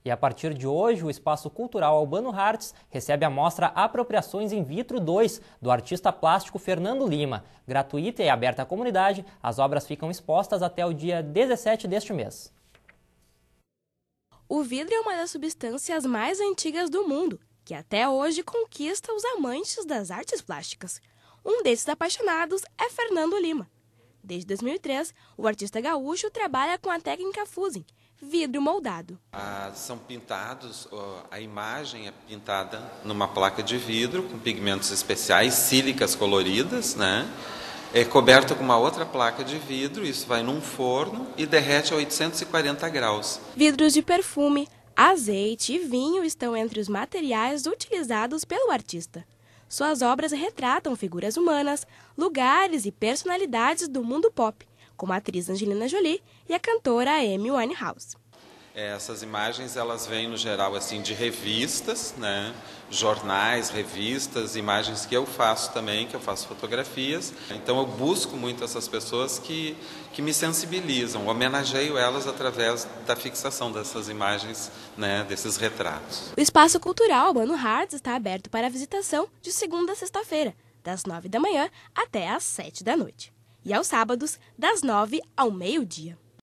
E a partir de hoje, o Espaço Cultural Albano Hartz recebe a mostra Apropriações in Vitro 2, do artista plástico Fernando Lima. Gratuita e aberta à comunidade, as obras ficam expostas até o dia 17 deste mês. O vidro é uma das substâncias mais antigas do mundo, que até hoje conquista os amantes das artes plásticas. Um desses apaixonados é Fernando Lima. Desde 2003, o artista gaúcho trabalha com a técnica fusing, vidro moldado. São pintados, a imagem é pintada numa placa de vidro com pigmentos especiais, sílicas coloridas, né? É coberto com uma outra placa de vidro, isso vai num forno e derrete a 840 graus. Vidros de perfume, azeite e vinho estão entre os materiais utilizados pelo artista. Suas obras retratam figuras humanas, lugares e personalidades do mundo pop, como a atriz Angelina Jolie e a cantora Amy Winehouse. Essas imagens elas vêm no geral assim de revistas, né? Jornais, revistas, imagens que eu faço também, que eu faço fotografias. Então eu busco muito essas pessoas que me sensibilizam, homenageio elas através da fixação dessas imagens, né? Desses retratos. O Espaço Cultural Albano Hartz está aberto para visitação de segunda a sexta-feira, das 9 da manhã até às 7 da noite. E aos sábados, das 9 ao meio-dia.